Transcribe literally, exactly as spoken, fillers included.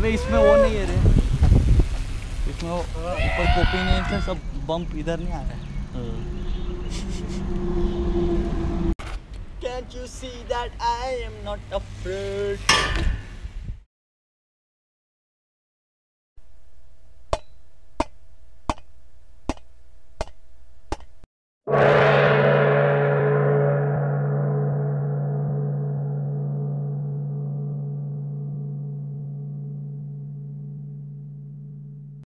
अबे इसमें वो नहीं है रे, इसमें ऊपर कॉपी नहीं है, सब बम्प इधर नहीं आ रहा है। Can't you see that I am not afraid?